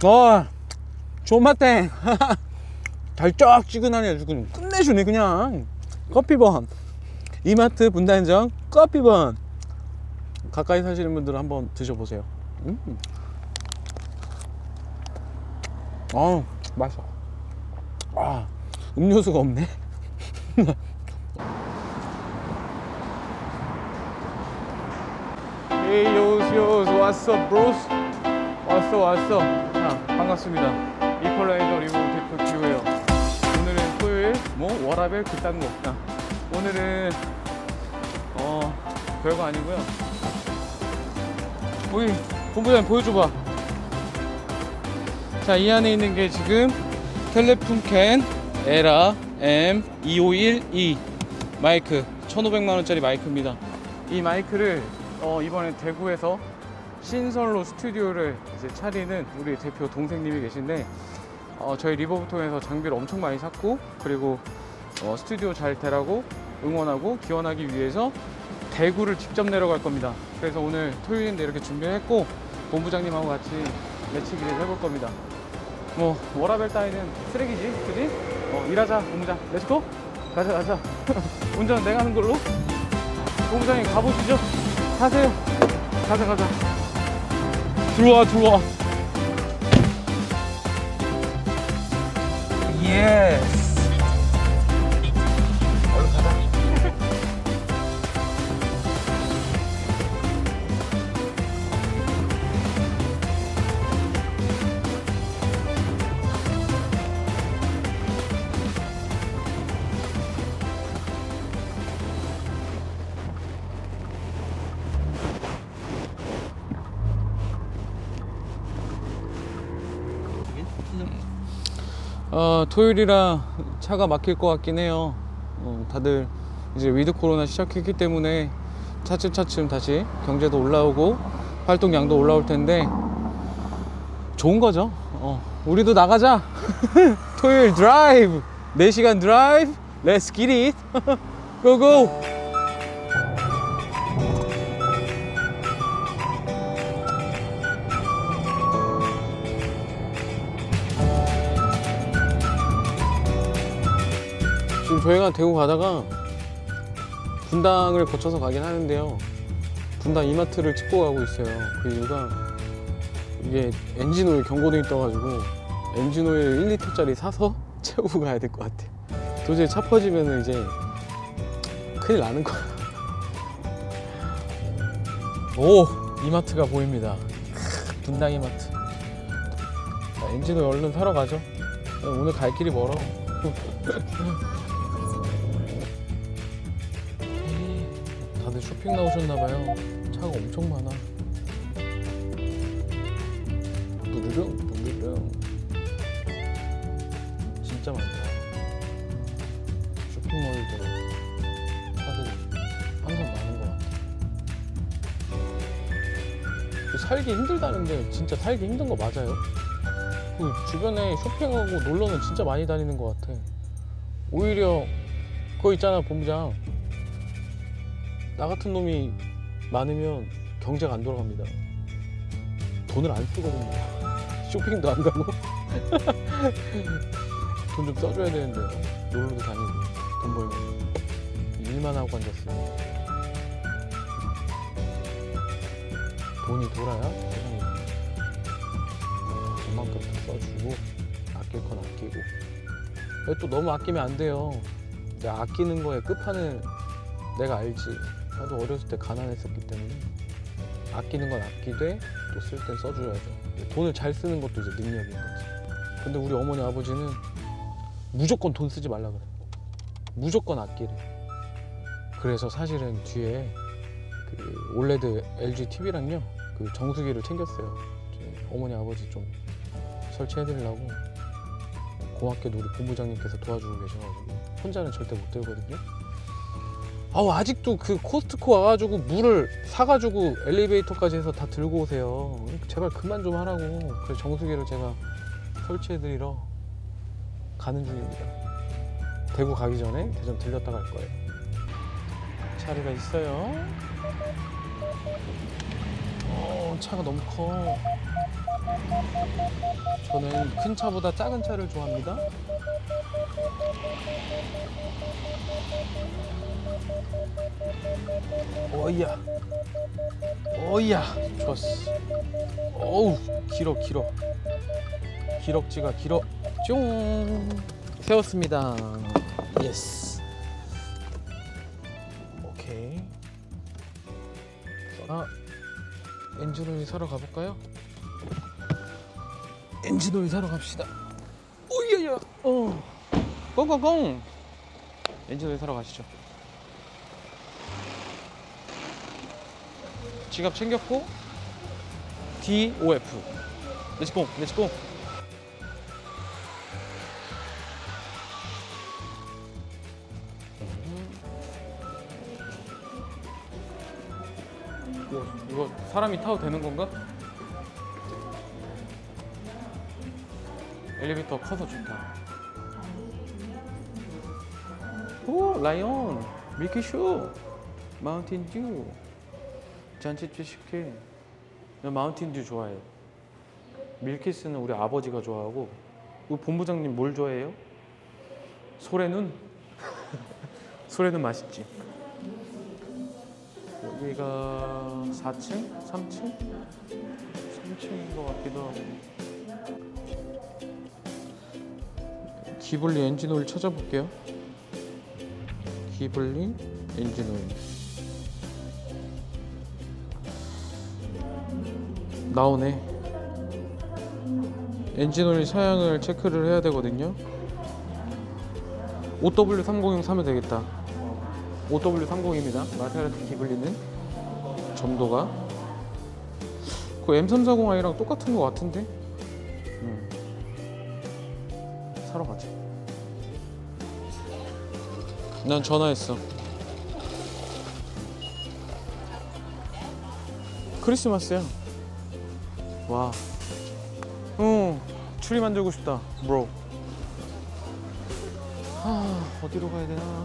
존맛땡. 달짝지근하네. 아주 그냥 끝내주네 그냥. 커피번 이마트 분단점 커피번. 가까이 사시는 분들은 한번 드셔보세요. 맛있어. 음료수가 없네. 에이 요스 왔어 브로스. 왔어. 반갑습니다. 이퀄라이저 리뷰 대표 기호예요. 오늘은 토요일 워라벨 그딴 거. 오늘은 별거 아니고요. 우리 본부장님 보여줘봐. 자, 이 안에 있는 게 지금 텔레funken 에라 M2512 마이크, 1500만원짜리 마이크입니다. 이 마이크를 이번에 대구에서 신설로 스튜디오를 이제 차리는 우리 대표 동생님이 계신데, 저희 리버부통에서 장비를 엄청 많이 샀고, 그리고 스튜디오 잘 되라고 응원하고 기원하기 위해서 대구를 직접 내려갈 겁니다. 그래서 오늘 토요일인데 이렇게 준비했고, 본부장님하고 같이 매치기를 해볼 겁니다. 워라벨 따위는 쓰레기지, 그지? 일하자, 본부장. 렛츠고? 가자. 운전 내가 하는 걸로. 본부장님 가보시죠. 타세요. 가자. 들어와. 예스. 얼른 가자. 토요일이라 차가 막힐 것 같긴 해요. 다들 이제 위드 코로나 시작했기 때문에 차츰 다시 경제도 올라오고 활동량도 올라올 텐데 좋은 거죠. 우리도 나가자. 토요일 드라이브, 4시간 드라이브. Let's get it. Go go. 지금 저희가 대구 가다가 분당을 거쳐서 가긴 하는데요, 분당 이마트를 찍고 가고 있어요. 그 이유가 이게 엔진오일 경고등이 떠가지고 엔진오일 1리터짜리 사서 채우고 가야 될 것 같아. 도저히 차 퍼지면 이제 큰일 나는 거야. 오, 이마트가 보입니다. 분당 이마트. 엔진오일 얼른 사러 가죠. 오늘 갈 길이 멀어. 다들 쇼핑 나오셨나봐요. 차가 엄청 많아. 부르릉 진짜 많다. 쇼핑몰도 차들이 항상 많은 것 같아. 살기 힘들다는데 진짜 살기 힘든 거 맞아요? 그 주변에 쇼핑하고 놀러는 진짜 많이 다니는 것 같아. 오히려 그거 있잖아, 본부장. 나 같은 놈이 많으면 경제가 안 돌아갑니다. 돈을 안 쓰거든요. 쇼핑도 안 가고. 돈 좀 써줘야 되는데 놀러도 다니고 돈 벌면 일만 하고 앉았어요. 돈이 돌아야 세상에 돈만큼 다 써주고 아낄 건 아끼고. 또 너무 아끼면 안 돼요. 내가 아끼는 거에 끝판을 내가 알지. 나도 어렸을 때 가난했었기 때문에 아끼는 건 아끼되 또 쓸 땐 써줘야죠. 돈을 잘 쓰는 것도 이제 능력인 거지. 근데 우리 어머니 아버지는 무조건 돈 쓰지 말라 그래. 무조건 아끼래. 그래서 사실은 뒤에 그 올레드 LG TV랑요 그 정수기를 챙겼어요. 어머니 아버지 좀 설치해드리려고. 고맙게도 우리 본부장님께서 도와주고 계셔가지고 혼자는 절대 못 들거든요. 아직도 그 코스트코 와가지고 물을 사가지고 엘리베이터까지 해서 다 들고 오세요. 제발 그만 좀 하라고. 그래서 정수기를 제가 설치해드리러 가는 중입니다. 대구 가기 전에 대전 들렸다 갈 거예요. 자리가 있어요. 차가 너무 커. 저는 큰 차보다 작은 차를 좋아합니다. 어이야, 어이야, 좋았어. 어우, 길어. 기럭지가 길어. 쫑, 세웠습니다. 예스. 오케이. 엔진오일 사러 가볼까요? 엔진오일 사러 갑시다. 오야야. 꽁꽁꽁. 엔진오일 사러 가시죠. 지갑 챙겼고 DOF. 렛츠고. 이거 사람이 타도 되는 건가? 엘리베이터 커서 좋다. 오, 라이온, 밀키슈, 마운틴듀. 잔치집 식혜. 나 마운틴듀 좋아해. 밀키스는 우리 아버지가 좋아하고. 우리 본부장님 뭘 좋아해요? 소래눈? 소래눈 맛있지. 여기가 4층? 3층? 3층인 것 같기도 하고. 기블리 엔진오일 찾아볼게요. 기블리 엔진오일. 나오네. 엔진오일 사양을 체크를 해야 되거든요. OW301 사면 되겠다. OW30입니다. 마세라티 기블리는 점도가 그 M340i랑 똑같은 것 같은데. 사러 가자. 난 전화했어. 크리스마스야. 와. 추리 만들고 싶다, 브로. 어디로 가야 되나?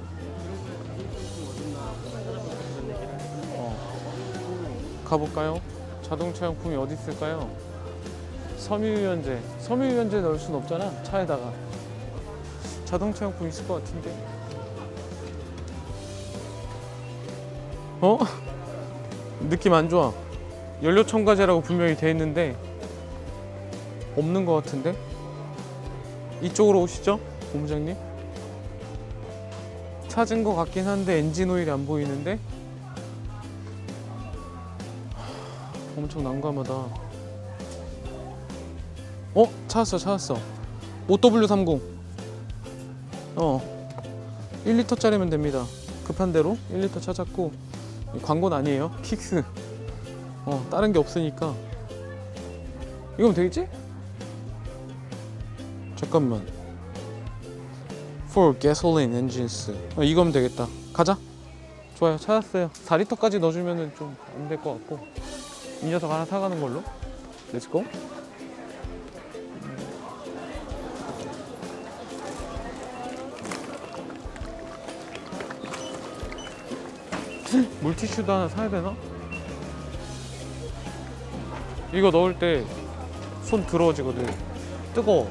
가볼까요? 자동차 용품이 어디 있을까요? 섬유유연제. 섬유유연제 넣을 순 없잖아, 차에다가. 자동차 용품 있을 것 같은데. 느낌 안 좋아. 연료 첨가제라고 분명히 돼 있는데 없는 것 같은데. 이쪽으로 오시죠, 본부장님. 찾은 것 같긴 한데 엔진 오일이 안 보이는데. 엄청 난감하다. 찾았어. OW30. 1리터짜리면 됩니다. 급한 대로 1리터 찾았고. 광고는 아니에요. 킥스. 다른 게 없으니까. 이거면 되겠지? 잠깐만. For gasoline engines. 이거면 되겠다. 가자. 좋아요. 찾았어요. 4리터까지 넣어주면 좀 안 될 것 같고. 이 녀석 하나 사가는 걸로. 렛츠고. 물티슈도 하나 사야 되나? 이거 넣을 때 손 더러워지거든. 뜨거워.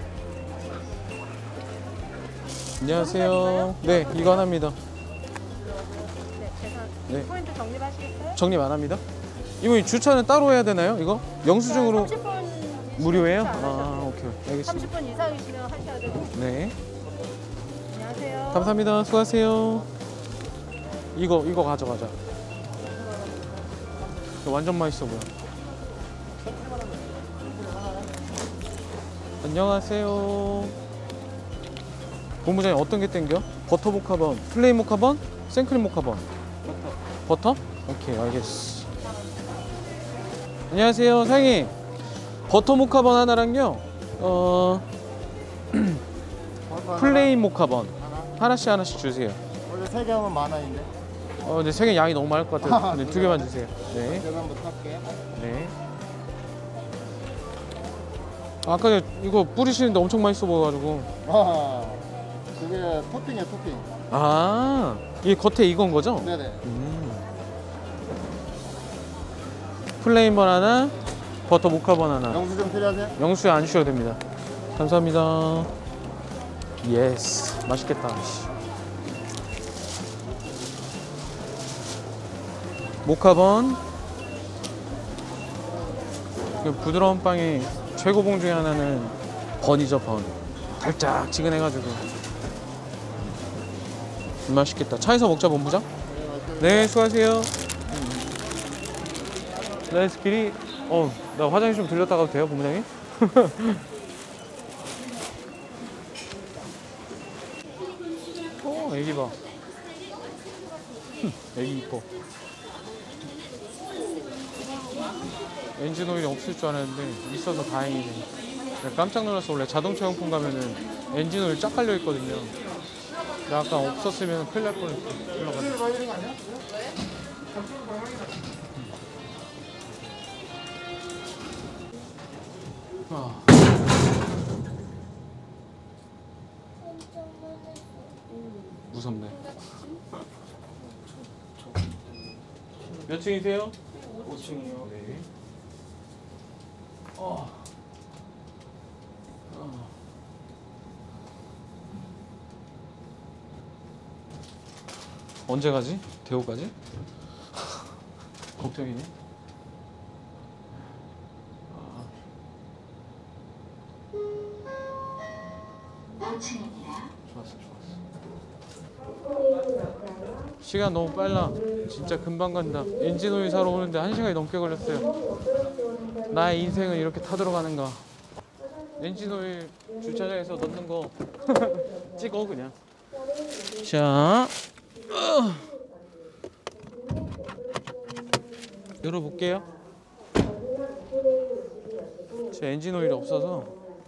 안녕하세요. 네, 이거 하나입니다. 네. 포인트 적립하시겠어요? 적립 안 합니다. 이거 주차는 따로 해야 되나요? 이거? 영수증으로 30분 무료예요? 아, 오케이. 알겠습니다. 30분 이상이시면 하셔야 되고. 네. 안녕하세요. 감사합니다. 수고하세요. 이거 가져가자. 이거 완전 맛있어 보여. 안녕하세요. 본부장님 어떤 게 땡겨? 버터 모카번, 플레인 모카번, 생크림 모카번. 버터? 오케이, 알겠어. 안녕하세요, 사장님. 버터 모카번 하나랑요. 플레인 모카번 하나씩 주세요. 원래 3개 하면 만 원인데. 근데 3개 양이 너무 많을 것 같아요. 네, 2개만 주세요. 네. 계산부터 할게요. 네. 아까 이거 뿌리시는데 엄청 맛있어 보여가지고. 그게 토핑이에요, 토핑. 이게 겉에 이건 거죠? 네네. 플레인 바나나, 버터 모카 바나나. 영수증 필요하세요? 영수증 안 주셔도 됩니다. 감사합니다. 예스. 맛있겠다. 씨. 모카번. 그 부드러운 빵이 최고봉 중에 하나는 번이죠, 번. 달짝지근해가지고 맛있겠다. 차에서 먹자, 본부장. 네, 수고하세요. 레스키리. 나 화장실 좀 들렸다 가도 돼요, 본부장님? 애기 봐. 애기 이뻐. 엔진 오일이 없을 줄 알았는데 있어서 다행이네. 깜짝 놀랐어. 원래 자동차 용품 가면은 엔진 오일 쫙 깔려 있거든요. 근데 아까 없었으면 큰일 날 뻔했어. 올라가자. 무섭네. 몇 층이세요? 5층이요. 네. 언제 가지? 대구까지? 걱정이네. 좋았어. 시간 너무 빨라. 진짜 금방 간다. 엔진 오일 사러 오는데 1시간이 넘게 걸렸어요. 나의 인생은 이렇게 타들어가는가. 엔진 오일 주차장에서 넣는 거 찍어 그냥. 자, 열어볼게요. 제 엔진 오일이 없어서.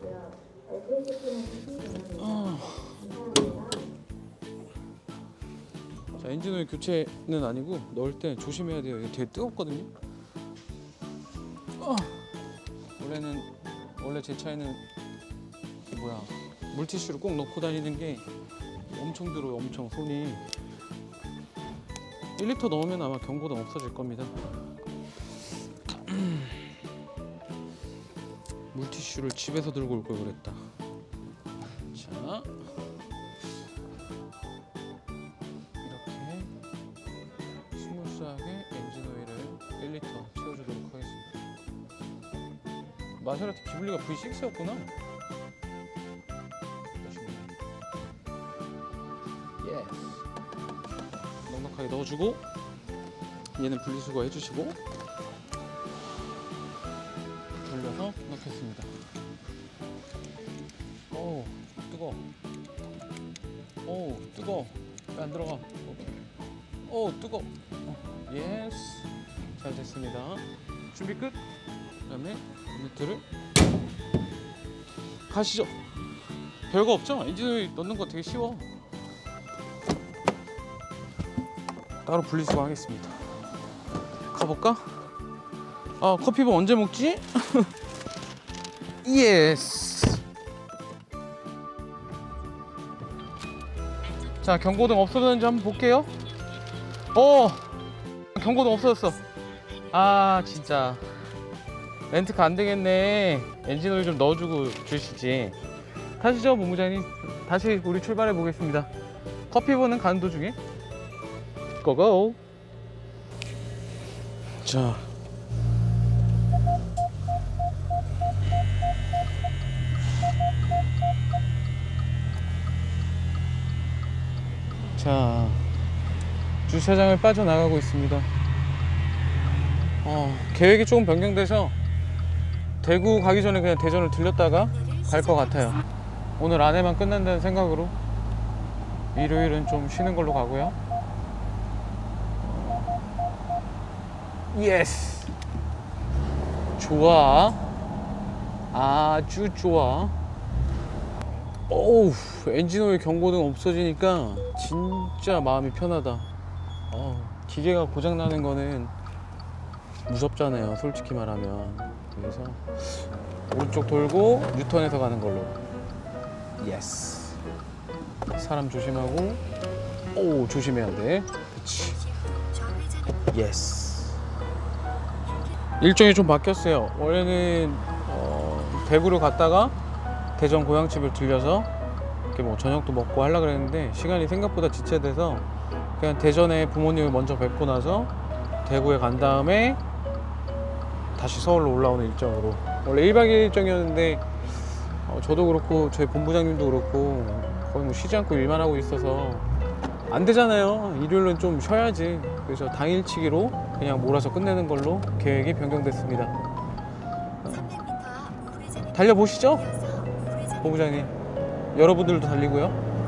자, 엔진 오일 교체는 아니고 넣을 때 조심해야 돼요. 이게 되게 뜨겁거든요. 원래 제 차에는 물티슈를 꼭 넣고 다니는 게 엄청 들어요. 엄청 손이. 1리터 넣으면 아마 경고등 없어질 겁니다. 물티슈를 집에서 들고 올 걸 그랬다. 자, 이렇게 스무스하게 엔진 오일을 1리터 채워주도록 하겠습니다. 마세라티 기블리가 V6였구나. 넉넉하게 넣어주고, 얘는 분리수거 해주시고, 돌려서 넣겠습니다. 오, 뜨거워. 오, 뜨거워. 왜 안 들어가? 오, 뜨거워. 예스. 잘 됐습니다. 준비 끝. 그 다음에 유니트를 가시죠. 별거 없죠? 엔진오일 넣는 거 되게 쉬워. 따로 분리수거 하겠습니다. 가볼까? 커피밥 언제 먹지? 예스. 자, 경고등 없어졌는지 한번 볼게요. 경고등 없어졌어. 진짜 렌트카 안 되겠네. 엔진 오일 좀 넣어주고 주시지. 타시죠, 본부장님. 다시 우리 출발해 보겠습니다. 커피보는 가는 도중에. 고고. 자, 주차장을 빠져나가고 있습니다. 계획이 조금 변경돼서 대구 가기 전에 그냥 대전을 들렸다가 갈 것 같아요. 오늘 안에만 끝난다는 생각으로 일요일은 좀 쉬는 걸로 가고요. 예스. 좋아. 아주 좋아. 엔진오일 경고등 없어지니까 진짜 마음이 편하다. 기계가 고장나는 거는 무섭잖아요, 솔직히 말하면. 그래서 오른쪽 돌고 유턴해서 가는 걸로. 예스. 사람 조심하고. 조심해야 돼. 그치. 예스. 일정이 좀 바뀌었어요. 원래는 대구를 갔다가 대전 고향집을 들려서 이렇게 뭐 저녁도 먹고 하려고 그랬는데 시간이 생각보다 지체돼서 그냥 대전에 부모님을 먼저 뵙고 나서 대구에 간 다음에 다시 서울로 올라오는 일정으로, 원래 1박 2일 일정이었는데 저도 그렇고 저희 본부장님도 그렇고 거의 뭐 쉬지 않고 일만 하고 있어서 안 되잖아요. 일요일은 좀 쉬어야지. 그래서 당일치기로 그냥 몰아서 끝내는 걸로 계획이 변경됐습니다. 달려보시죠, 본부장님. 여러분들도 달리고요.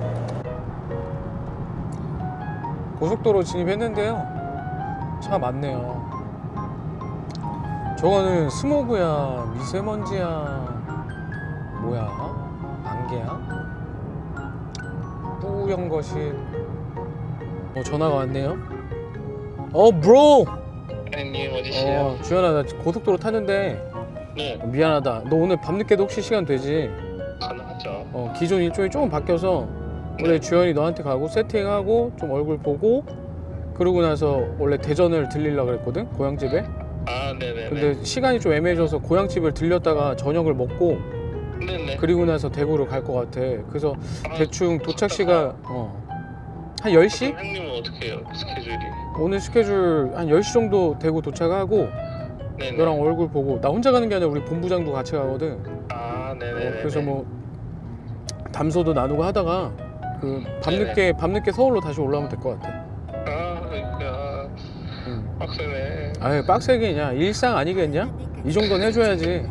고속도로 진입했는데요, 차가 많네요. 저거는 스모그야, 미세먼지야, 뭐야, 안개야? 뿌연 것이. 전화가 왔네요. 브로! 아님 어디시요? 주연아, 나 고속도로 탔는데 네, 미안하다. 너 오늘 밤늦게도 혹시 시간 되지? 가능하죠. 기존 일정이 조금 바뀌어서 원래 주연이 너한테 가고 세팅하고 좀 얼굴 보고 그러고 나서 원래 대전을 들리려고 그랬거든, 고향집에. 아, 네네네. 근데 시간이 좀 애매해져서 고향집을 들렸다가 저녁을 먹고 네네. 그리고 나서 대구로 갈 것 같아. 그래서 아, 대충 도착 시간 한 10시? 그럼 형님은 어떻게 해요? 스케줄이? 오늘 스케줄 한 10시 정도 대구 도착하고 네네. 너랑 얼굴 보고, 나 혼자 가는 게 아니라 우리 본부장도 같이 가거든. 아, 네네네. 그래서 뭐 담소도 나누고 하다가 그 밤늦게 서울로 다시 올라오면 될 것 같아. 그러니까 빡세네. 아유, 빡세게냐, 일상 아니겠냐? 이 정도는 해줘야지.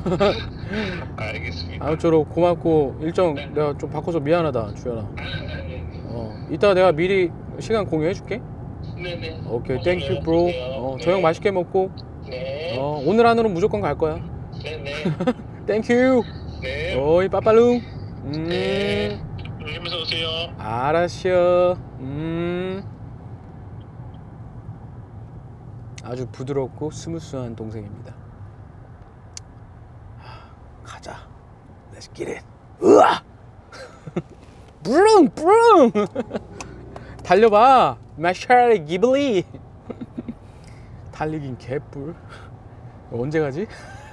알겠습니다. 아무쪼록 고맙고, 일정 내가 좀 바꿔서 미안하다, 주연아. 이따가 내가 미리 시간 공유해줄게. 네네. 오케이, 땡큐 브로. 저녁 맛있게 먹고. 네. 오늘 안으로 무조건 갈 거야. 네네. 땡큐. 네. 오이 빠빠룽. 네. 조심해서 오세요. 알았어. 아주 부드럽고 스무스한 동생입니다. 가자. Let's get it. 으아! 브릉 브릉. 달려봐, 마샬 기블리. 달리긴 개뿔. 언제 가지?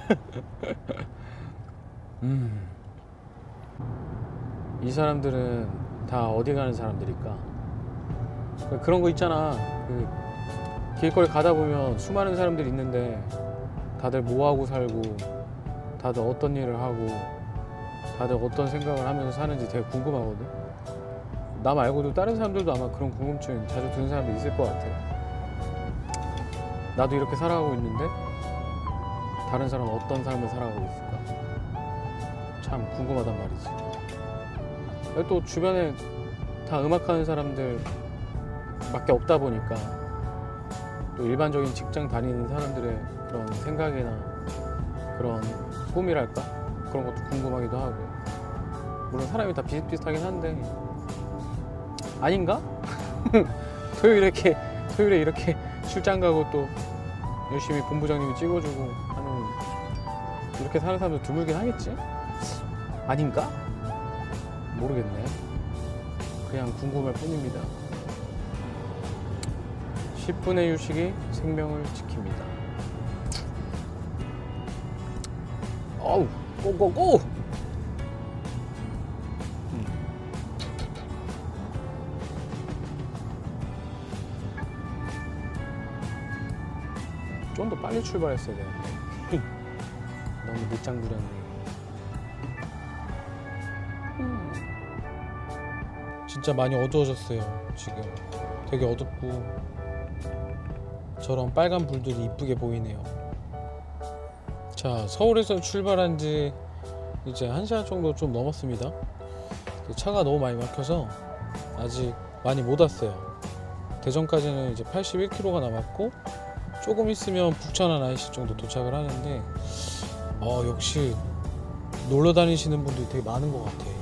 이 사람들은 다 어디 가는 사람들일까? 그런 거 있잖아. 그 길거리 가다 보면 수많은 사람들이 있는데 다들 뭐 하고 살고, 다들 어떤 일을 하고, 다들 어떤 생각을 하면서 사는지 되게 궁금하거든. 나 말고도 다른 사람들도 아마 그런 궁금증 자주 드는 사람도 있을 것 같아. 나도 이렇게 살아가고 있는데 다른 사람은 어떤 삶을 살아가고 있을까? 참 궁금하단 말이지. 또 주변에 다 음악하는 사람들 밖에 없다 보니까 또 일반적인 직장 다니는 사람들의 그런 생각이나 그런 꿈이랄까? 그런 것도 궁금하기도 하고. 물론 사람이 다 비슷비슷하긴 한데 아닌가? 토요일에 이렇게 출장 가고 또 열심히 본부장님이 찍어주고 하는, 이렇게 사는 사람도 드물긴 하겠지? 아닌가? 모르겠네. 그냥 궁금할 뿐입니다. 10분의 휴식이 생명을 지킵니다. 어우, 고고고! 좀 더 빨리 출발했어야 되는데. 너무 늦장 부렸네. 진짜 많이 어두워졌어요. 지금 되게 어둡고 저런 빨간 불들이 이쁘게 보이네요. 자, 서울에서 출발한 지 이제 1시간 정도 좀 넘었습니다. 차가 너무 많이 막혀서 아직 많이 못 왔어요. 대전까지는 이제 81km가 남았고 조금 있으면 북천안 IC 정도 도착을 하는데 역시 놀러 다니시는 분들이 되게 많은 것 같아.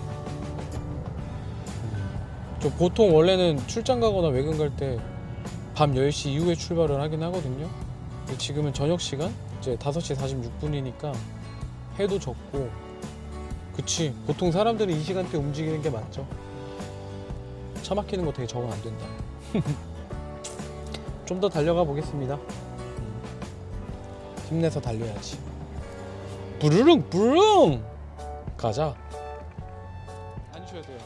저 보통 원래는 출장 가거나 외근 갈 때 밤 10시 이후에 출발을 하긴 하거든요. 근데 지금은 저녁 시간 이제 5시 46분이니까 해도 졌고, 그치, 보통 사람들은 이 시간대에 움직이는 게 맞죠. 차 막히는 거 되게 적응 안 된다. 좀 더 달려가 보겠습니다. 힘내서 달려야지. 부르릉 부르릉 가자. 앉으셔야 돼요.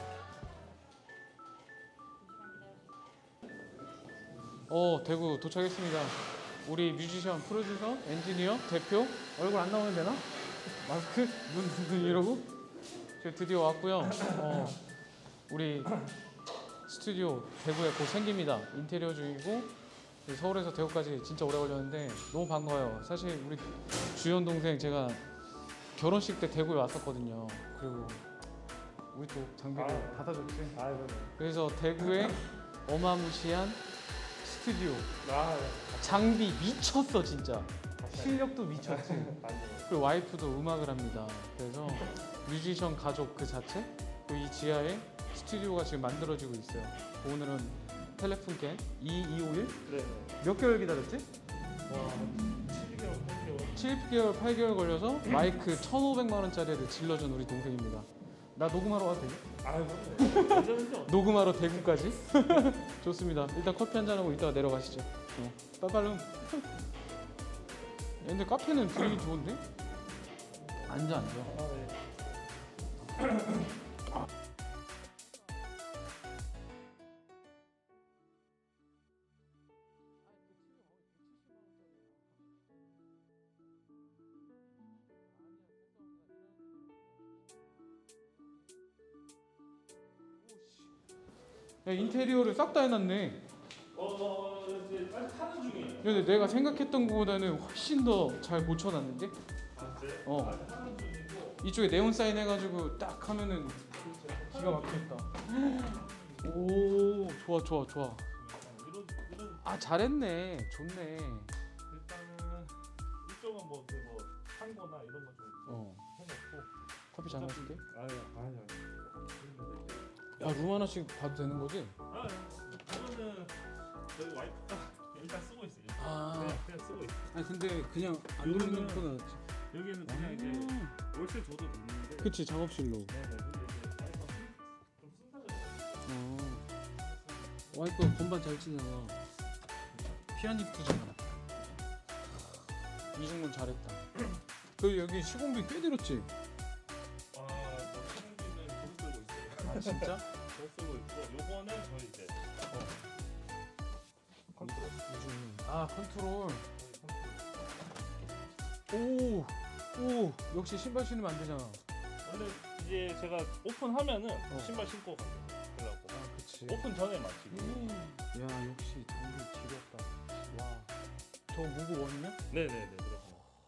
대구 도착했습니다. 우리 뮤지션, 프로듀서, 엔지니어, 대표 얼굴 안 나오면 되나? 마스크? 눈 이러고? 저희 드디어 왔고요. 우리 스튜디오 대구에 곧 생깁니다. 인테리어 중이고 서울에서 대구까지 진짜 오래 걸렸는데 너무 반가워요. 사실 우리 주연 동생 제가 결혼식 때 대구에 왔었거든요. 그리고 우리 또 장비를 받아줬지. 그래서 대구에 어마무시한 스튜디오 장비 미쳤어 진짜. 실력도 미쳤지. 그리고 와이프도 음악을 합니다. 그래서 뮤지션 가족 그 자체. 그리고 이 지하에 스튜디오가 지금 만들어지고 있어요. 오늘은 텔레폰캔 2251? 네. 몇 개월 기다렸지? 와, 7개월, 8개월. 7개월, 8개월 걸려서 마이크 1,500만 원짜리를 질러준 우리 동생입니다. 나 녹음하러 가도 되지? 아유, 언제든지. 녹음하러 대구까지? 좋습니다. 일단 커피 한잔하고 이따가 내려가시죠. 빠빠름. 근데 카페는 분위기 좋은데? 앉아. 야, 인테리어를 싹 다 해놨네. 이제 아직 하는 중이에요. 근데 내가 생각했던 것보다는 훨씬 더 잘 고쳐놨는데? 아, 그래? 어. 아직 하는 중이고. 이쪽에 네온 사인 해가지고 딱 하면은 기가 막히겠다. 오, 좋아. 이런 아, 잘했네. 좋네. 일단은 이쪽은 뭐 창고나 이런 거 좀 해놓고. 커피 잘 마실게. 아유. 야, 룸 하나씩 봐도 되는 거지? 그거는 저희 와이프가 일단 쓰고 있어요. 아. 그냥 쓰고 있어요. 아니 근데 그냥 안 누르는 거 낫지. 여기는 그냥 이제 월세 줘도 되는데. 그치, 작업실로. 네네. 근데 이제 와이프가 좀 쓴다 그래요. 와이프 건반 잘 치잖아. 피아니스트잖아. 이중근 잘했다. 그 여기 시공비 꽤 들었지? 시공비는 돈 쓰고 있어요. 아, 진짜? 돈 쓰고 있고, 요거는 저희 이제 컨트롤. 아, 컨트롤. 저희 컨트롤. 오, 역시 신발 신으면 안 되잖아. 원래 이제 제가 오픈하면은 신발 신고 가려고. 아, 그치. 오픈 전에 마치고. 야, 역시 장비 지렸다. 와, 저 무브 원이냐? 네네네. 그렇고.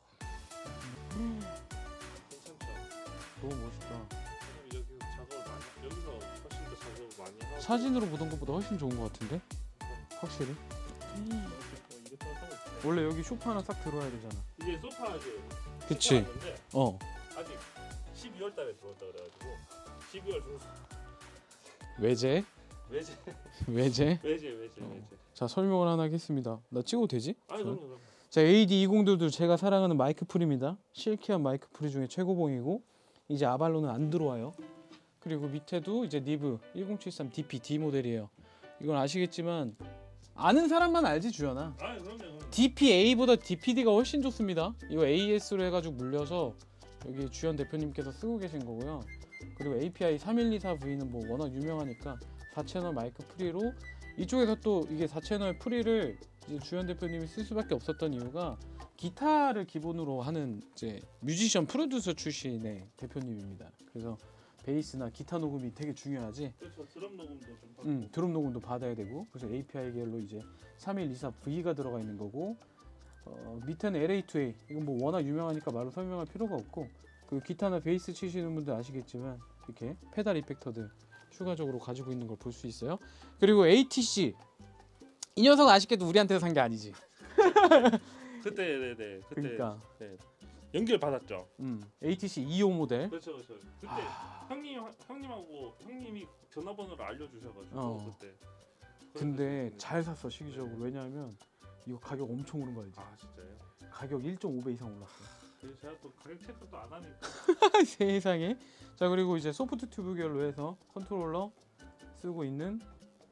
괜찮죠. 너무 멋있다. 여기서 작업을 많이, 여기서 훨씬 더 작업을 많이 하고. 사진으로 보던 것보다 훨씬 좋은 것 같은데? 확실히. 이것도 하고 있어요. 원래 여기 소파 하나 싹 들어와야 되잖아. 이게 소파 이제 그치. 시켜놨는데 아직 12월 달에 들어왔다 그래가지고 12월 중순. 외제. 외제. 자, 설명을 하나 하겠습니다. 나 찍어도 되지? 아니 그럼요. 자, AD202도 제가 사랑하는 마이크 풀입니다. 실키한 마이크 풀이 중에 최고봉이고 이제 아발로는 안 들어와요. 그리고 밑에도 이제 니브 1073 DP D 모델이에요. 이건 아시겠지만 아는 사람만 알지 주연아. 아니 그럼요. DPA보다 DPD가 훨씬 좋습니다. 이거 AS로 해가지고 물려서 여기 주연 대표님께서 쓰고 계신 거고요. 그리고 API 3124V는 뭐 워낙 유명하니까 4채널 마이크 프리로 이쪽에서 또 이게 4채널 프리를 이제 주연 대표님이 쓸 수밖에 없었던 이유가 기타를 기본으로 하는 이제 뮤지션 프로듀서 출신의 대표님입니다. 그래서 베이스나 기타 녹음이 되게 중요하지. 그렇죠. 드럼 녹음도 좀 받고. 드럼 녹음도 받아야 되고. 그래서 API 계열로 이제 3124V가 들어가 있는 거고 밑에는 LA2A. 이건 뭐 워낙 유명하니까 말로 설명할 필요가 없고 그 기타나 베이스 치시는 분들 아시겠지만 이렇게 페달 이펙터들 추가적으로 가지고 있는 걸 볼 수 있어요. 그리고 ATC 이 녀석은 아쉽게도 우리한테서 산 게 아니지. 그때 네네. 그때 그러니까 네. 연결 받았죠. ATC 2호 모델. 그렇죠. 그때 형님하고 형님이 전화번호를 알려주셔가지고 그때. 근데 잘 샀어 시기적으로. 왜냐하면 이거 가격 엄청 오른 거 알지? 아 진짜요? 가격 1.5배 이상 올랐어. 그래서 제가 또 가격 체크도 안 하니까. 세상에. 자, 그리고 이제 소프트 튜브 계열로 해서 컨트롤러 쓰고 있는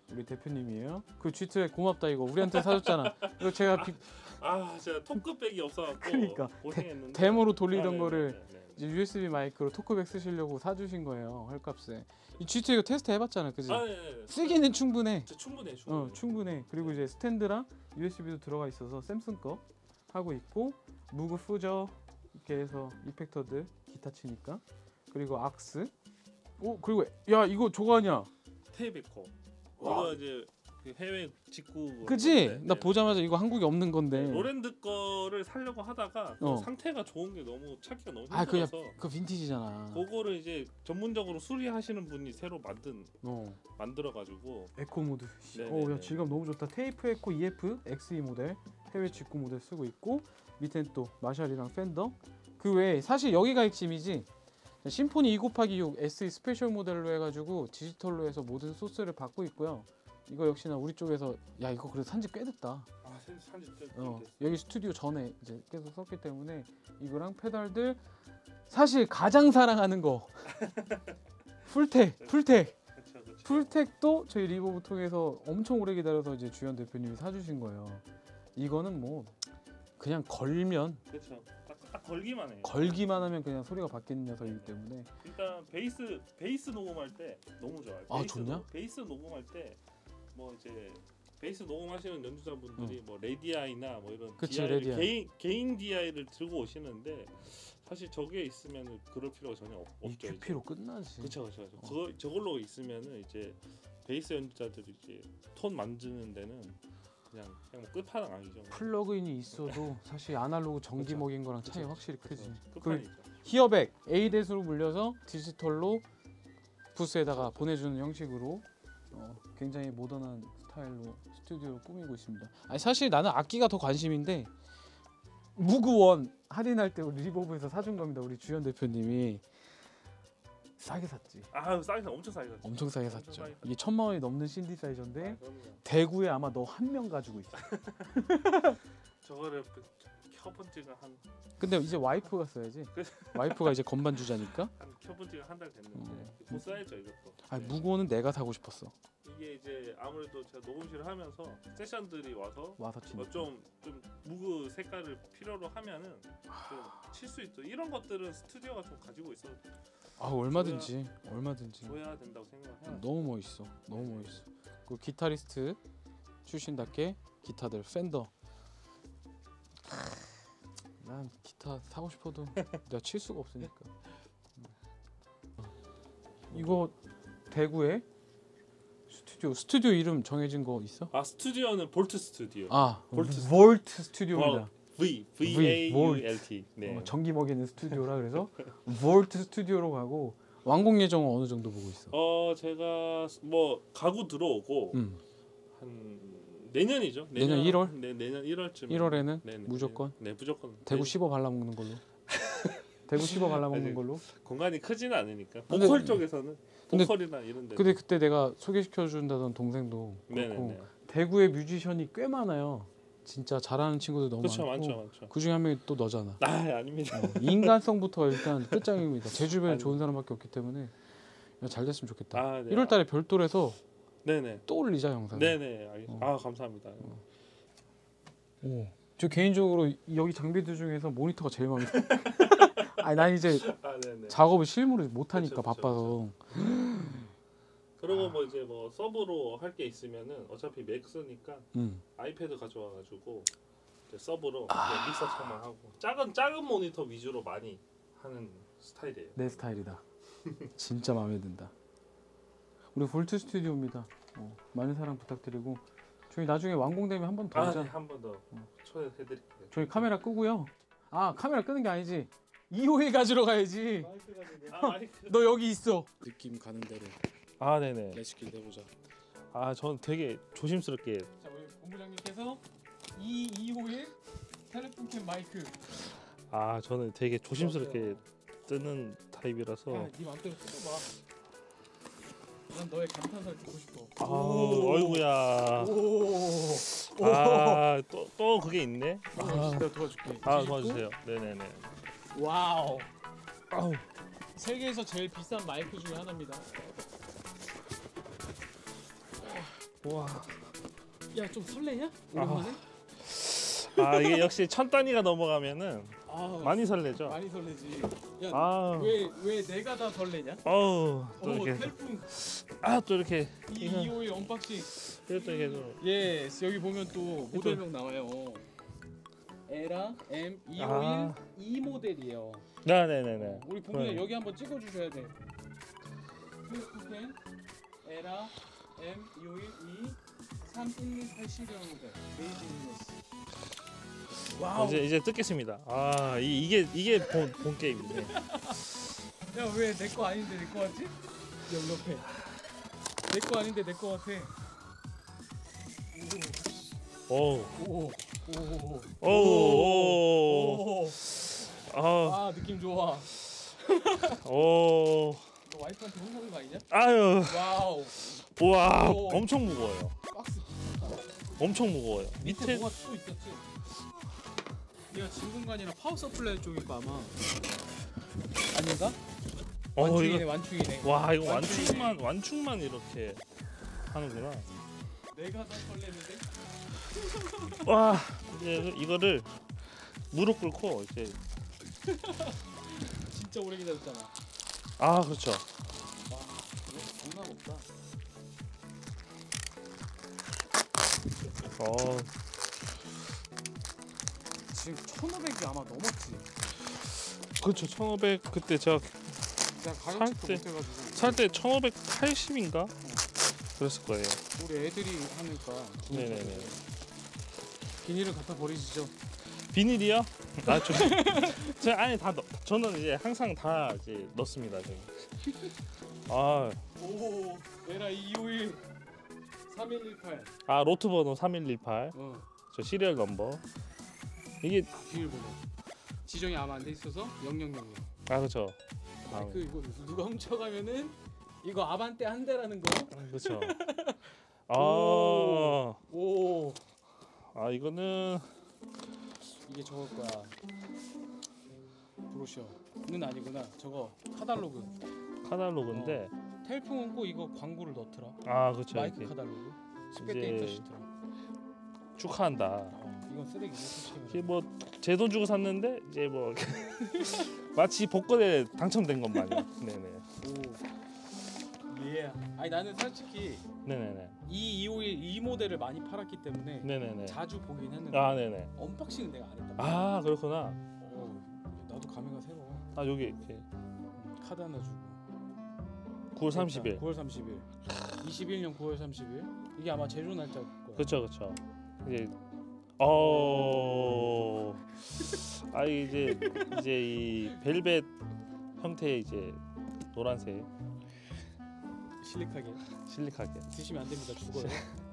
우리 대표님이에요. 그 G2에 고맙다 이거 우리한테 사줬잖아. 이거 제가 제가 토크백이 없어갖고 그러니까 고생했는데 데모로 돌리던 네, 거를 네, 네, 네. 이제 USB 마이크로 토크백 쓰시려고 사주신 거예요. 헐값에. 이 G2 이거 테스트 해봤잖아, 그지? 네. 쓰기는 충분해. 충분해. 충분해. 그리고 이제 스탠드랑 USB도 들어가 있어서 샘슨 거 하고 있고 무그 후저 이렇게 해서 이펙터들 기타 치니까 그리고 악스. 오 그리고 야 이거 저거 아니야? 테이베코. 와. 이거 이제 그 해외 직구. 그지? 나 보자마자 이거 한국에 없는 건데. 로랜드 거를 사려고 하다가 그 상태가 좋은 게 너무 찾기가 너무 아 그냥 힘들어서 그 빈티지잖아. 그거를 이제 전문적으로 수리하시는 분이 새로 어. 만들어가지고 에코 모드. 네네네. 야 질감 너무 좋다. 테이프 에코 EF XE 모델 해외 직구 모델 쓰고 있고 밑엔 또 마샬이랑 팬더. 그 외에 사실 여기가 핵심이지. 심포니 2곱하기6 SE 스페셜 모델로 해가지고 디지털로 해서 모든 소스를 받고 있고요. 이거 역시나 우리 쪽에서 야 이거 그래도 산지 꽤 됐다. 산지 여기 스튜디오 전에 이제 계속 썼기 때문에 이거랑 페달들 사실 가장 사랑하는 거 풀텍 풀텍도 저희 리버브 통해서 엄청 오래 기다려서 이제 주연 대표님이 사주신 거예요. 이거는 뭐 그냥 걸면 그렇죠. 딱 걸기만 해요. 걸기만 하면 그냥 소리가 바뀌는 녀석이기 때문에 일단 베이스 녹음할 때 너무 좋아요. 아, 좋냐? 베이스 녹음할 때 뭐 이제 베이스 녹음하시는 연주자분들이 뭐 레디아이나 뭐 이런 그치, DI를 레디아이. 개인 DI를 들고 오시는데 사실 저게 있으면 그럴 필요가 전혀 없죠. EQP로 끝나지. 그렇죠. 저걸로 있으면은 이제 베이스 연주자들이 이제 톤 만드는 데는 그냥 뭐 끝판왕 아니죠. 플러그인이 있어도 사실 아날로그 전기 그쵸. 먹인 거랑 차이 그쵸. 확실히 크지. 끝판이죠. 히어백 A댓으로 물려서 디지털로 부스에다가 보내주는 형식으로 굉장히 모던한 스타일로 스튜디오를 꾸미고 있습니다. 아니 사실 나는 악기가 더 관심인데 무구원 할인할 때 우리 리버브에서 사준 겁니다. 우리 주연 대표님이 싸게 샀지. 싸게 엄청 싸게 샀죠. 엄청 싸게 샀죠. 싸게 샀죠. 이게 1,000만 원이 넘는 신디사이저인데 그럼요. 대구에 아마 너 한 명 가지고 있어. 저거를 켜본지가 근데 이제 와이프가 써야지. 와이프가 이제 건반 주자니까. 켜본지가 한 달 됐는데 곧 써야죠 이것도. 아니 무구원은 내가 사고 싶었어. 이게 이제 아무래도 제가 녹음실을 하면서 세션들이 와서 치니까. 좀 무그 색깔을 필요로 하면은 좀 칠 수 있도 이런 것들은 스튜디오가 좀 가지고 있어 얼마든지 줘야 된다고 생각해요. 너무 멋있어. 그 기타리스트 출신답게 기타들 팬더. 난 기타 사고 싶어도 내가 칠 수가 없으니까. 이거 대구에 스튜디오 이름 정해진 거 있어? 스튜디오는 볼트 스튜디오. 볼트 스튜디오입니다. VAULT. 네. 전기 먹이는 스튜디오라 그래서 볼트 스튜디오로 가고 완공 예정은 어느 정도 보고 있어? 제가 뭐 가구 들어오고 한 내년이죠. 내년 1월? 네, 내년 1월쯤. 1월에는 네네. 무조건. 네, 무조건. 대구 씹어 발라먹는 걸로. 대구 씹어 발라먹는 아니, 걸로. 공간이 크지는 않으니까. 근데- 보컬 쪽에서는 근데- 보컬이나 이런 데. 근데 그때 내가 소개시켜 준다던 동생도 그렇고 네네네. 대구에 뮤지션이 꽤 많아요. 진짜 잘하는 친구들 너무 그렇죠, 많고 많죠. 그 중에 한 명이 또 너잖아. 아닙니다. 인간성부터 일단 끝장입니다. 제 주변에 아니. 좋은 사람밖에 없기 때문에 잘 됐으면 좋겠다. 네. 1월달에 별도에서 네네. 또 올리자 영상. 네네. 알겠습니다. 감사합니다. 오. 저 개인적으로 여기 장비들 중에서 모니터가 제일 마음에 들어. 아니 난 이제 네네. 작업을 실무를 못 하니까 그쵸, 바빠서. 그리고 뭐 이제 뭐 서브로 할 게 있으면은 어차피 맥스니까 음. 아이패드 가져와가지고 이제 서브로 그냥 믹서 창만 하고 작은 모니터 위주로 많이 하는 스타일이에요. 내 스타일이다. 진짜 마음에 든다. 우리 볼트 스튜디오입니다. 많은 사랑 부탁드리고 저희 나중에 완공되면 한 번 더 하자. 한 번 더 초대해드릴게요. 저희 카메라 끄고요. 카메라 끄는 게 아니지. 2호에 가지러 가야지. 마이크. 너 여기 있어. 느낌 가는 대로 네네. 레시피 내보자. 전 되게 조심스럽게. 자 우리 본부장님께서 이 2호에 텔레폰 캠 마이크. 저는 되게 조심스럽게 뜨는 타입이라서. 네 맘대로 뜯어봐. 난 너의 감탄사를 듣고 싶어. 어이구야. 또 그게 있네. 내가 도와줄게. 도와주세요. 네네네. 와우. 세계에서 제일 비싼 마이크 중에 하나입니다. 와. 야 좀 설레냐? 오랜만에? 아 이게 역시 1000단위가 넘어가면은 아, 많이 설레죠. 많이 설레지. 야, 아. 왜 내가 다 설레냐? 어우 또 오, 이렇게 텔풍 또 이렇게 이 251 언박싱. 이것도 이게 또 예, 여기 보면 또 모델명 나와요. 에라 M251 E 모델이에요. 네네네네. 우리 부모님 네. 여기 한번 찍어 주셔야 돼. 플랫폼 에라 M251 E 3180 모델 메이드 인 US. 와우. 이제 뜯겠습니다. 아 이게 본 게임이네. 야 왜 내 거 아닌데 내 거 같지? 옆에 내 거 아닌데 내 거 같아. 오. 오. 오. 아. 아 느낌 좋아. 오. 너 와이프한테 혼나는 거 아니냐? 아유. 와우. 와 오. 엄청 무거워요. 박스. 엄청 무거워요. 밑에 밑에 뭐가 또 있었지? 얘가 진 공간이나 파워 서플라이 쪽일 거 아마. 아닌가? 완충이네 이거 완충이네. 와 이거 완충이네. 완충만 이렇게 하는구나. 내가 더 설레는데? 와 이제 이거를 무릎 꿇고 이제 진짜 오래 기다렸잖아. 아 그렇죠. 와 이거 장난 없다. 어 지금 1,500이 아마 넘었지. 그렇죠. 1500 그때 제가 내가 살 가격 체크 때- 못해가지고. 살 때 1580인가 그랬을 거예요. 우리 애들이 하니까. 네네네. 비닐을 갖다 버리시죠. 비닐이요? 아좀 제가 안에 다 저는 이제 항상 다 이제 넣습니다 지금. 아 오 에라 251 3118. 로트 번호 3118. 어 저 시리얼 넘버. 이게 비밀번호. 지정이 아마 안 돼 있어서 0000. 그렇죠. 마이크 이거 누가 훔쳐가면은 이거 아반떼 한 대라는 거. 그렇죠. 오 이거는 이게 저거 거야. 브로셔는 아니구나. 저거 카달로그. 카탈로그인데 텔풍은 꼭 이거 광고를 넣더라. 그렇죠. 마이크 이렇게 카달로그. 스펙 이제 데이터 시트라. 축하한다. 이건 쓰레기네 솔직히. 이게 뭐 제 돈 주고 샀는데 이제 뭐 마치 복권에 당첨된 것 마냥. 네네. 오. 예. 아니 나는 솔직히 네네네. 이 251 이 모델을 많이 팔았기 때문에 네네네. 자주 보긴 했는데 네네. 언박싱은 내가 안 했단 그렇구나. 나도 감회가 새로워. 여기 이렇게 카드 하나 주고. 9월 30일. 9월 30일. 21년 9월 30일. 이게 아마 제조 날짜일 거야. 그렇죠. 이제 이제 이 벨벳 형태의 이제 노란색 실릭하게. 실릭하게. 드시면 안 됩니다. 죽어요.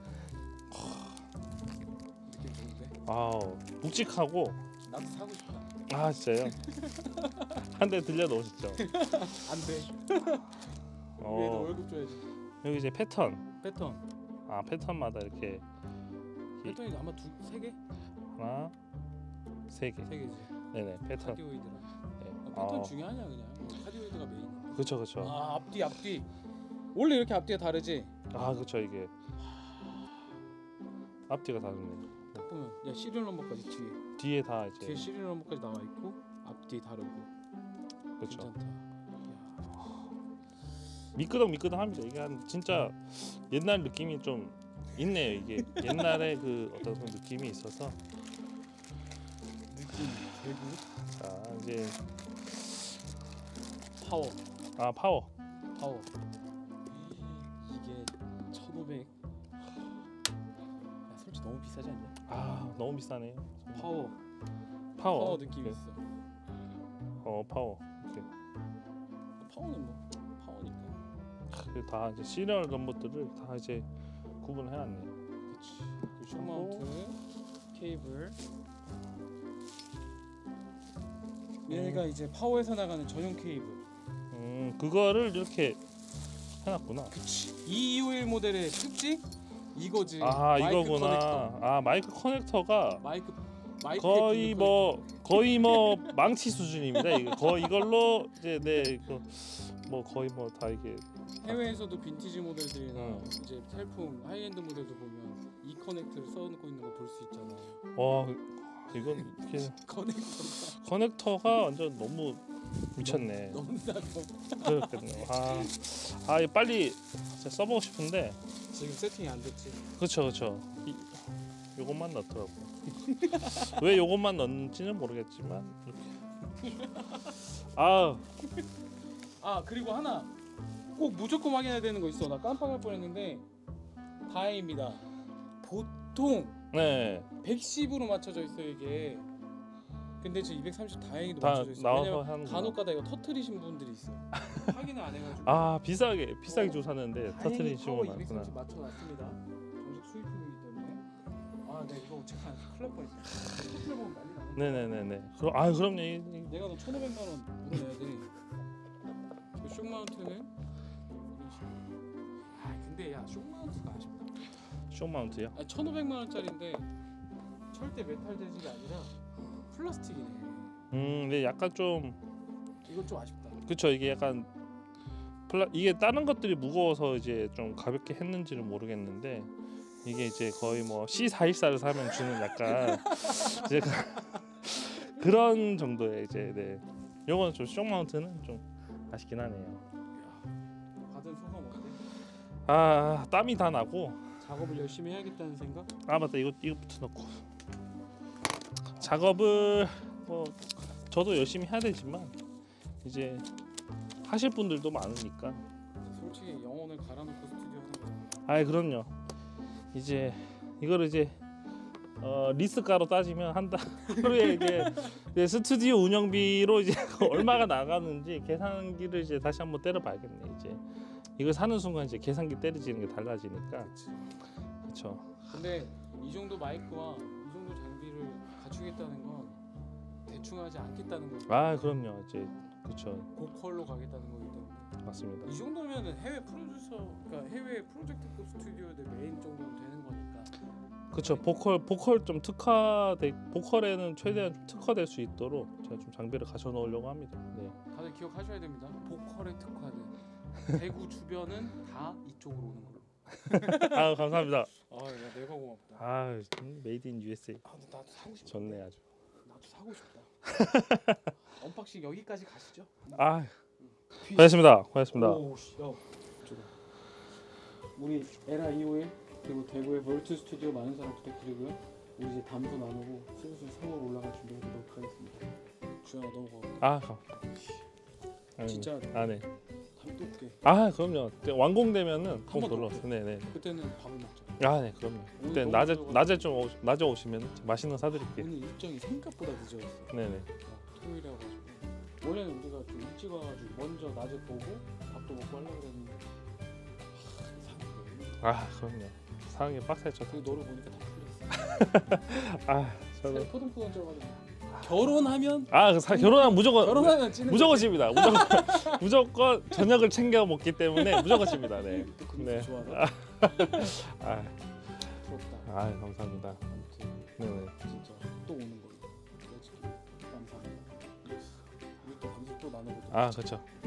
느낌 좋은데. 묵직하고. 나도 사고 싶다. 진짜요? 한 대 들려 놓으시죠. 안 돼. 얘도 월급 줘야지. 여기 이제 패턴. 패턴. 패턴마다 이렇게 패턴이 아마 세 개? 하나, 세 개. 세 개지. 네네 패턴. 카디오이드랑. 네. 패턴 중요하냐 그냥. 카디오이드가 메인. 그렇죠. 앞뒤. 원래 이렇게 앞뒤가 다르지? 그렇죠 이게 앞뒤가 다르네. 딱 보면 야 시리얼 넘버까지 뒤에 다 이제 뒤에 시리얼 넘버까지 나와 있고 앞뒤 다르고. 그렇죠. 괜찮다. 미끄덩합니다. 이게 한 진짜 옛날 느낌이 좀 있네요. 이게 옛날에 그 어떤 그런 느낌이 있어서. 느낌 대구. 자 이제 파워. 파워. 이게 1,500. 야, 솔직히 너무 비싸지 않냐? 너무 비싸네. 파워 느낌이 오케이. 있어. 파워. 이렇게. 파워는 뭐 파워니까. 다 이제 시리얼 넘버들을 다 이제 구분해 놨네요. 그렇지. 그 쇼마운트 케이블. 얘가 이제 파워에서 나가는 전용 케이블. 그거를 이렇게 해놨구나. 그치. 2251 모델의 특징 이거지. 이거구나. 마이크 커넥터가 마이크 거의 뭐 망치 수준입니다. 이걸로 이제 뭐 거의 뭐 다 이게 해외에서도 빈티지 모델들이나 응. 이제 태풍 하이엔드 모델도 보면 이 커넥터를 써놓고 있는 거 볼 수 있잖아. 와 이건 이게 커넥터가 완전 너무 미쳤네. 너무 싸고. 그렇겠네요. 아 이거 빨리 진짜 써보고 싶은데 지금 세팅이 안 됐지. 그렇죠. 요것만 넣더라고. 왜 요것만 넣는지는 모르겠지만 이렇게. 아 그리고 하나 꼭 무조건 확인해야 되는 거 있어. 나 깜빡할 뻔했는데 다행입니다. 보통 네 110으로 맞춰져 있어 이게. 근데 지금 230 다행히도 다 맞춰져 있어. 나와서 왜냐면 하는 간혹가다 이거 터트리신 분들이 있어. 확인을 안 해가지고. 비싸게 주고 샀는데 다행히 터트린 파워 식으로 많구나. 230 맞춰놨습니다. 정식 수입품이기 때문에. 아, 네 이거 체크 안 해서 큰일 날 뻔했어. 터트려 보면 난리 나는. 네네네네. 그럼요. 내가 너 1,500만 원 물어내야 돼. 그 쇼마운트는 이런 식으로. 아 근데 야 쇼마운트가 아쉽다. 쇼마운트요? 1,500만 원짜리인데 절대 메탈 재질이 아니라 플라스틱이네. 근데 약간 좀 이건 좀 아쉽다. 그쵸 이게 약간 이게 다른 것들이 무거워서 이제 좀 가볍게 했는지는 모르겠는데 이게 이제 거의 뭐 C414를 사면 주는 약간 이제 그런 정도의 이제 네. 요거는 좀 쇼마운트는 좀 아쉽긴 하네요. 받은 소감 어때? 땀이 다 나고 작업을 열심히 해야겠다는 생각? 맞다 이거부터 넣고 작업을 뭐 저도 열심히 해야 되지만 이제 하실 분들도 많으니까 솔직히 영혼을 갈아놓고 스튜디오 하는 거. 그럼요. 이제 이거를 이제 리스가로 따지면 하루에 이제 스튜디오 운영비로 이제 얼마가 나가는지 계산기를 이제 다시 한번 때려봐야겠네. 이제 이걸 사는 순간 이제 계산기 때려지는 게 달라지니까. 그렇죠. 근데 이 정도 마이크와 이 정도 장비를 갖추겠다는 건 대충 하지 않겠다는 거고. 그럼요. 이제 그렇죠. 고퀄로 가겠다는 거기 때문에. 맞습니다. 이 정도면은 해외 프로듀서, 그러니까 해외 프로젝트급 스튜디오들 메인 정도는 되는 거니까. 그렇죠. 보컬 좀 보컬에는 최대한 좀 특화될 수 있도록 제가 좀 장비를 갖춰 놓으려고 합니다. 네. 다들 기억하셔야 됩니다. 보컬에 특화된 대구 주변은 다 이쪽으로 오는 걸로. 감사합니다. 야, 내가 고맙다. 메이드 인 USA. 근데 나도 사고 싶다. 좋네 아주. 나도 사고 싶다. 언박싱 여기까지 가시죠. 고맙습니다. 오, 씨, 야, 저거. 우리 에라 251 그리고 대구의 볼트 스튜디오 많은 사랑 부탁드리고요. 우리 이제 담도 나누고 슬슬 3월 올라갈 준비하도록 하겠습니다. 주연아 너무 고맙다. 진짜 네. 담도 올게. 그럼요. 완공되면은 꼭 한번 더 놀러 올게. 오세요. 네네. 그때는 밥을 먹자. 네, 그럼요. 오늘 그때 너무 낮에 오시면 맛있는 거 사드릴게요. 오늘 일정이 생각보다 늦어졌어. 네네. 토요일이라 가지고 원래는 우리가 좀 일찍 와가지고 먼저 낮에 보고 밥도 먹고 하려고 그랬는데 그럼요. 상황이 빡세죠. 그 너를 보니까 다 풀렸어. 저는 살 포동포동 쪄가지고 결혼하면 결혼하면 무조건 찌는 집니다. 무조건 저녁을 챙겨 먹기 때문에 무조건 집니다. 네. 또 그런 네. 거 좋아하나? 부럽다. 감사합니다. 아무튼 네네. 진짜 또 오는 걸로. 솔직히 감사합니다. 우리 또 방송 또 나눠보도록. 그렇죠.